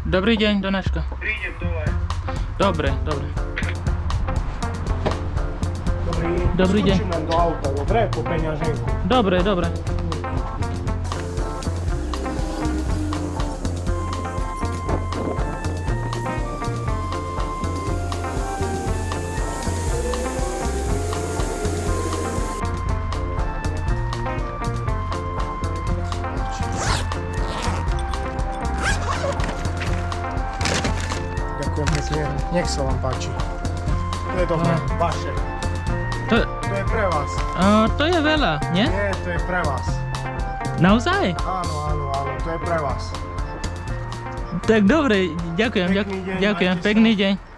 Dobrý deň, Donáška. Prídem dole. Dobre, dobre. Dobrý deň. Skočím len do auta, dobre? Po peňaženku. Dobre, dobre. Ďakujem pekne. Nech sa vám páči. To je dobré. Vaše. To To je pre vás. to je veľa, nie? Nie, to je pre vás. Naozaj? Áno, áno, áno. To je pre vás. Tak dobre, ďakujem, Pekný deň, ďakujem, majte sa. pekný deň.